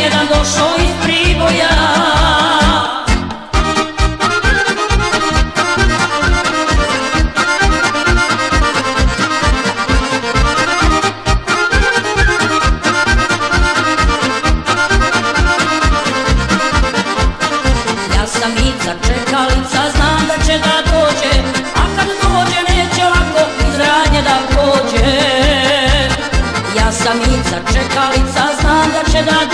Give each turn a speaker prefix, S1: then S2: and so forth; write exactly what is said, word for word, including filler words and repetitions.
S1: jedan došao iz Priboja. Ja sam Ica čekalica, znam da će da dođe, a kad dođe neće lako iz radnje da pođe. Ja sam Ica čekalica, znam da će da